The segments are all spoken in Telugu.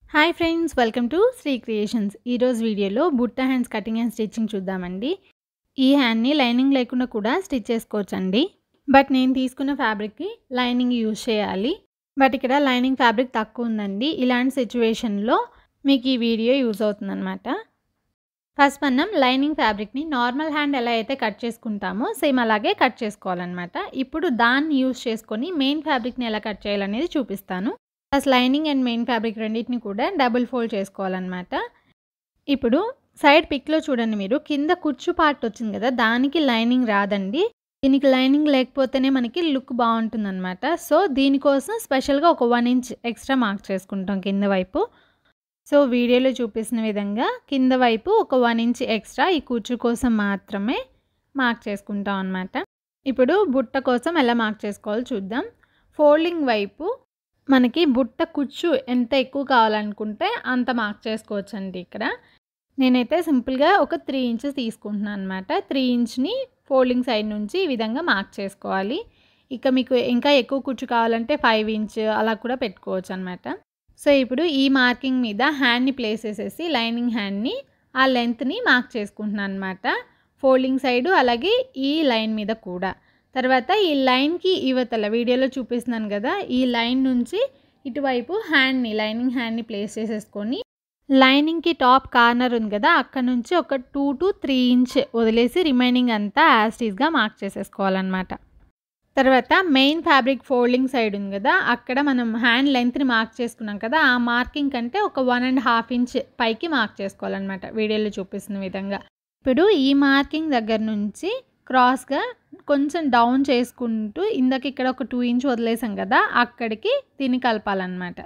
Hi friends, welcome to Sri creations. ఈరోజు వీడియోలో బుట్ట హ్యాండ్స్ కటింగ్ అండ్ స్టిచ్చింగ్ చూద్దామండి. ఈ హ్యాండ్ని లైనింగ్ లేకుండా కూడా స్టిచ్ చేసుకోవచ్చండి. బట్ నేను తీసుకున్న ఫ్యాబ్రిక్కి లైనింగ్ యూజ్ చేయాలి. బట్ ఇక్కడ లైనింగ్ ఫ్యాబ్రిక్ తక్కువ ఉందండి. ఇలాంటి సిచ్యువేషన్లో మీకు ఈ వీడియో యూజ్ అవుతుందన్నమాట. ఫస్ట్ మనం లైనింగ్ ఫ్యాబ్రిక్ని నార్మల్ హ్యాండ్ ఎలా అయితే కట్ చేసుకుంటామో సేమ్ అలాగే కట్ చేసుకోవాలన్నమాట. ఇప్పుడు దాన్ని యూజ్ చేసుకొని మెయిన్ ఫ్యాబ్రిక్ని ఎలా కట్ చేయాలనేది చూపిస్తాను. Plus lining and main fabric రెండింటిని కూడా డబుల్ ఫోల్డ్ చేసుకోవాలన్నమాట. ఇప్పుడు సైడ్ పిక్లో చూడండి, మీరు కింద కుచ్చు పార్ట్ వచ్చింది కదా, దానికి లైనింగ్ రాదండి. దీనికి లైనింగ్ లేకపోతేనే మనకి లుక్ బాగుంటుందన్నమాట. సో దీనికోసం స్పెషల్గా ఒక 1 ఇంచ్ ఎక్స్ట్రా మార్క్ చేసుకుంటాం కింద వైపు. సో వీడియోలో చూపిస్తున్న విధంగా కింద వైపు ఒక 1 ఇంచ్ ఎక్స్ట్రా ఈ కుచ్చు కోసం మాత్రమే మార్క్ చేసుకుంటాం అన్నమాట. ఇప్పుడు బుట్ట కోసం ఎలా మార్క్ చేసుకోవాలో చూద్దాం. ఫోల్డింగ్ వైపు మనకి బుట్ట కుచ్చు ఎంత ఎక్కువ కావాలనుకుంటే అంత మార్క్ చేసుకోవచ్చండి. ఇక్కడ నేనైతే సింపుల్గా ఒక 3 ఇంచెస్ తీసుకుంటున్నాను అనమాట. 3 ఇంచ్ని ఫోల్డింగ్ సైడ్ నుంచి ఈ విధంగా మార్క్ చేసుకోవాలి. ఇక మీకు ఇంకా ఎక్కువ కుచ్చు కావాలంటే 5 ఇంచ్ అలా కూడా పెట్టుకోవచ్చు అనమాట. సో ఇప్పుడు ఈ మార్కింగ్ మీద హ్యాండ్ని ప్లేస్ చేసేసి లైనింగ్ హ్యాండ్ని ఆ లెంత్ని మార్క్ చేసుకుంటున్నాను అనమాట. ఫోల్డింగ్ సైడు అలాగే ఈ లైన్ మీద కూడా. తర్వాత ఈ లైన్కి ఇవతల వీడియోలో చూపిస్తున్నాను కదా, ఈ లైన్ నుంచి ఇటువైపు లైనింగ్ హ్యాండ్ని ప్లేస్ చేసేసుకొని లైనింగ్కి టాప్ కార్నర్ ఉంది కదా, అక్కడ నుంచి ఒక 2 to 3 ఇంచ్ వదిలేసి రిమైనింగ్ అంతా యాజ్ టీజ్గా మార్క్ చేసేసుకోవాలన్నమాట. తర్వాత మెయిన్ ఫ్యాబ్రిక్ ఫోల్డింగ్ సైడ్ ఉంది కదా, అక్కడ మనం హ్యాండ్ లెంత్ని మార్క్ చేసుకున్నాం కదా, ఆ మార్కింగ్ కంటే ఒక 1.5 ఇంచ్ పైకి మార్క్ చేసుకోవాలన్నమాట వీడియోలో చూపిస్తున్న విధంగా. ఇప్పుడు ఈ మార్కింగ్ దగ్గర నుంచి క్రాస్గా కొంచెం డౌన్ చేసుకుంటూ ఇందాక ఇక్కడ ఒక 2 ఇంచ్ వదిలేసాం కదా, అక్కడికి దీన్ని కలపాలన్నమాట.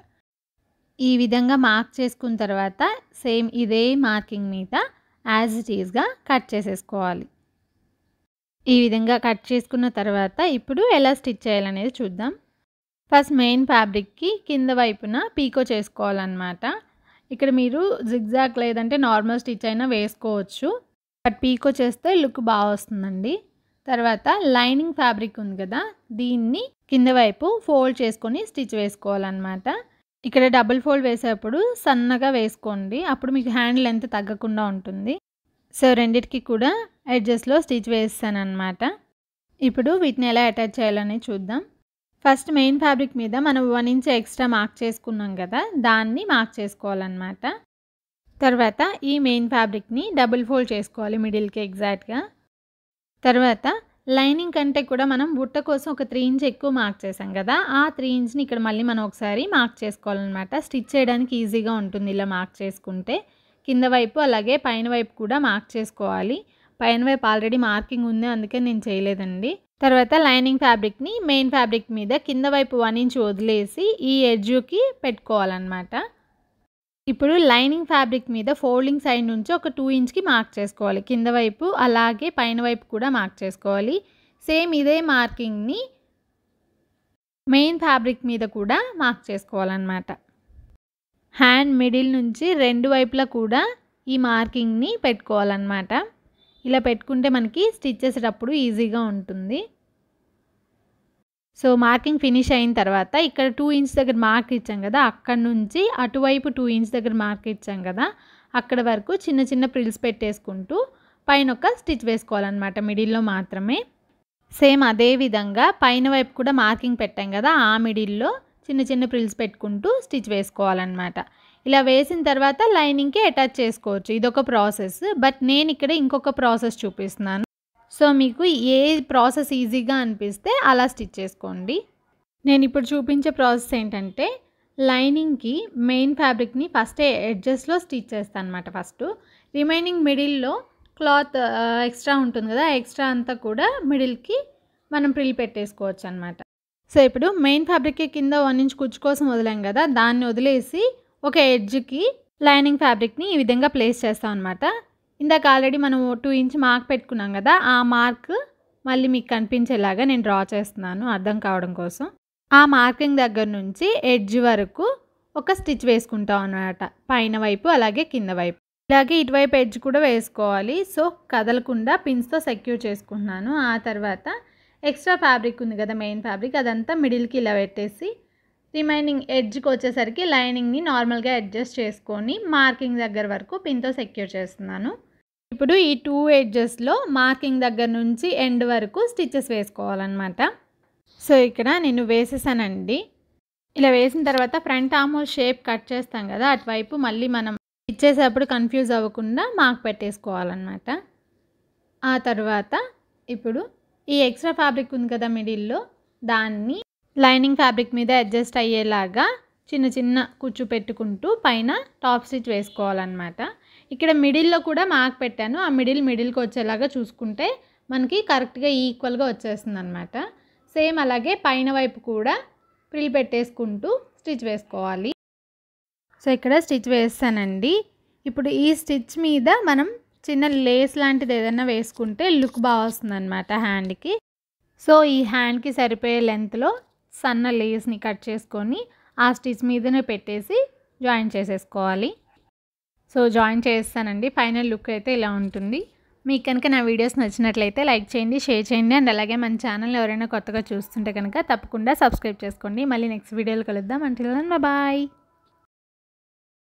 ఈ విధంగా మార్క్ చేసుకున్న తర్వాత సేమ్ ఇదే మార్కింగ్ మీద యాజ్ ఇట్ ఈస్గా కట్ చేసేసుకోవాలి. ఈ విధంగా కట్ చేసుకున్న తర్వాత ఇప్పుడు ఎలా స్టిచ్ చేయాలనేది చూద్దాం. ఫస్ట్ మెయిన్ ఫ్యాబ్రిక్కి కింద వైపున పీకో చేసుకోవాలన్నమాట. ఇక్కడ మీరు జిగ్జాగ్ లేదంటే నార్మల్ స్టిచ్ అయినా వేసుకోవచ్చు, బట్ పీకో చేస్తే లుక్ బాగా వస్తుందండి. తర్వాత లైనింగ్ ఫ్యాబ్రిక్ ఉంది కదా, దీన్ని కింద వైపు ఫోల్డ్ చేసుకొని స్టిచ్ వేసుకోవాలన్నమాట. ఇక్కడ డబుల్ ఫోల్డ్ వేసేటప్పుడు సన్నగా వేసుకోండి, అప్పుడు మీకు హ్యాండ్ లెంత్ తగ్గకుండా ఉంటుంది. సో రెండిటికి కూడా ఎడ్జెస్లో స్టిచ్ వేస్తాను అనమాట. ఇప్పుడు వీటిని ఎలా అటాచ్ చేయాలని చూద్దాం. ఫస్ట్ మెయిన్ ఫ్యాబ్రిక్ మీద మనం 1 ఇంచ్ ఎక్స్ట్రా మార్క్ చేసుకున్నాం కదా, దాన్ని మార్క్ చేసుకోవాలన్నమాట. తర్వాత ఈ మెయిన్ ఫ్యాబ్రిక్ని డబుల్ ఫోల్డ్ చేసుకోవాలి మిడిల్కి ఎగ్జాక్ట్గా. తర్వాత లైనింగ్ కంటే కూడా మనం బుట్ట కోసం ఒక 3 ఇంచ్ ఎక్కువ మార్క్ చేసాం కదా, ఆ 3 ఇంచ్ని ఇక్కడ మళ్ళీ మనం ఒకసారి మార్క్ చేసుకోవాలన్నమాట. స్టిచ్ చేయడానికి ఈజీగా ఉంటుంది ఇలా మార్క్ చేసుకుంటే. కింద వైపు అలాగే పైన వైపు కూడా మార్క్ చేసుకోవాలి. పైన వైపు ఆల్రెడీ మార్కింగ్ ఉంది, అందుకే నేను చేయలేదండి. తర్వాత లైనింగ్ ఫ్యాబ్రిక్ని మెయిన్ ఫ్యాబ్రిక్ మీద కింద వైపు 1 ఇంచ్ వదిలేసి ఈ ఎడ్జ్కి పెట్టుకోవాలన్నమాట. ఇప్పుడు లైనింగ్ ఫ్యాబ్రిక్ మీద ఫోల్డింగ్ సైడ్ నుంచి ఒక 2 ఇంచ్కి మార్క్ చేసుకోవాలి కింద వైపు, అలాగే పైన వైపు కూడా మార్క్ చేసుకోవాలి. సేమ్ ఇదే మార్కింగ్ని మెయిన్ ఫ్యాబ్రిక్ మీద కూడా మార్క్ చేసుకోవాలన్నమాట. హ్యాండ్ మిడిల్ నుంచి 2 వైపులా కూడా ఈ మార్కింగ్ని పెట్టుకోవాలన్నమాట. ఇలా పెట్టుకుంటే మనకి స్టిచ్ చేసేటప్పుడు ఈజీగా ఉంటుంది. సో మార్కింగ్ ఫినిష్ అయిన తర్వాత ఇక్కడ 2 ఇంచ్ దగ్గర మార్క్ ఇచ్చాం కదా, అక్కడ నుంచి అటువైపు 2 ఇంచ్ దగ్గర మార్క్ ఇచ్చాం కదా, అక్కడ వరకు చిన్న చిన్న ప్రిల్స్ పెట్టేసుకుంటూ పైన ఒక స్టిచ్ వేసుకోవాలన్నమాట మిడిల్లో మాత్రమే. సేమ్ అదే విధంగా పైన వైపు కూడా మార్కింగ్ పెట్టాం కదా, ఆ మిడిల్లో చిన్న చిన్న ప్రిల్స్ పెట్టుకుంటూ స్టిచ్ వేసుకోవాలన్నమాట. ఇలా వేసిన తర్వాత లైనింగ్కి అటాచ్ చేసుకోవచ్చు. ఇదొక ప్రాసెస్, బట్ నేను ఇక్కడ ఇంకొక ప్రాసెస్ చూపిస్తున్నాను. సో మీకు ఏ ప్రాసెస్ ఈజీగా అనిపిస్తే అలా స్టిచ్ చేసుకోండి. నేను ఇప్పుడు చూపించే ప్రాసెస్ ఏంటంటే, లైనింగ్కి మెయిన్ ఫ్యాబ్రిక్ని ఫస్టే ఎడ్జెస్లో స్టిచ్ చేస్తాను అనమాట. ఫస్ట్ రిమైనింగ్ మిడిల్లో క్లాత్ ఎక్స్ట్రా ఉంటుంది కదా, ఎక్స్ట్రా అంతా కూడా మిడిల్కి మనం ప్రిల్ పెట్టేసుకోవచ్చు అనమాట. సో ఇప్పుడు మెయిన్ ఫ్యాబ్రిక్కి కింద 1 ఇంచ్ కుచ్చు కోసం వదిలాం కదా, దాన్ని వదిలేసి ఒక ఎడ్జ్కి లైనింగ్ ఫ్యాబ్రిక్ని ఈ విధంగా ప్లేస్ చేస్తాం అనమాట. ఇందాక ఆల్రెడీ మనం 2 ఇంచ్ మార్క్ పెట్టుకున్నాం కదా, ఆ మార్క్ మళ్ళీ మీకు కనిపించేలాగా నేను డ్రా చేస్తున్నాను అర్థం కావడం కోసం. ఆ మార్కింగ్ దగ్గర నుంచి ఎడ్జ్ వరకు ఒక స్టిచ్ వేసుకుంటాం అన్నమాట, పైన వైపు అలాగే కింద వైపు. ఇలాగే ఇటువైపు ఎడ్జ్ కూడా వేసుకోవాలి. సో కదలకుండా పిన్స్తో సెక్యూర్ చేసుకుంటున్నాను. ఆ తర్వాత ఎక్స్ట్రా ఫ్యాబ్రిక్ ఉంది కదా మెయిన్ ఫ్యాబ్రిక్, అదంతా మిడిల్కి ఇలా పెట్టేసి రిమైనింగ్ ఎడ్జ్కి వచ్చేసరికి లైనింగ్ని నార్మల్గా అడ్జస్ట్ చేసుకొని మార్కింగ్ దగ్గర వరకు పిన్తో సెక్యూర్ చేస్తున్నాను. ఇప్పుడు ఈ 2 ఎడ్జెస్లో మార్కింగ్ దగ్గర నుంచి ఎండ్ వరకు స్టిచెస్ వేసుకోవాలన్నమాట. సో ఇక్కడ నేను వేసేసానండి. ఇలా వేసిన తర్వాత front arm hole shape cut చేస్తాం కదా, అటువైపు మళ్ళీ మనం ఇచ్చేసేటప్పుడు కన్ఫ్యూజ్ అవ్వకుండా మార్క్ పెట్టేసుకోవాలన్నమాట. ఆ తర్వాత ఇప్పుడు ఈ ఎక్స్ట్రా ఫ్యాబ్రిక్ ఉంది కదా మిడిల్లో, దాన్ని లైనింగ్ ఫ్యాబ్రిక్ మీద అడ్జస్ట్ అయ్యేలాగా చిన్న చిన్న కుచ్చు పెట్టుకుంటూ పైన టాప్ స్టిచ్ వేసుకోవాలన్నమాట. ఇక్కడ మిడిల్లో కూడా మార్క్ పెట్టాను. ఆ మిడిల్కి వచ్చేలాగా చూసుకుంటే మనకి కరెక్ట్గా ఈక్వల్గా వచ్చేస్తుంది అనమాట. సేమ్ అలాగే పైన వైపు కూడా ప్రిల్ పెట్టేసుకుంటూ స్టిచ్ వేసుకోవాలి. సో ఇక్కడ స్టిచ్ వేస్తానండి. ఇప్పుడు ఈ స్టిచ్ మీద మనం చిన్న లేస్ లాంటిది ఏదైనా వేసుకుంటే లుక్ బాగా వస్తుంది అనమాట హ్యాండ్కి. సో ఈ హ్యాండ్కి సరిపోయే లెంత్లో సన్న లేస్ని కట్ చేసుకొని ఆ స్టిచ్ మీదనే పెట్టేసి జాయిన్ చేసేసుకోవాలి. సో జాయిన్ చేస్తానండి. ఫైనల్ లుక్ అయితే ఇలా ఉంటుంది. మీకు కనుక నా వీడియోస్ నచ్చినట్లయితే లైక్ చేయండి, షేర్ చేయండి, అండ్ అలాగే మన ఛానల్ ఎవరైనా కొత్తగా చూస్తుంటే కనుక తప్పకుండా సబ్స్క్రైబ్ చేసుకోండి. మళ్ళీ నెక్స్ట్ వీడియోలో కలుద్దాం. Until then bye.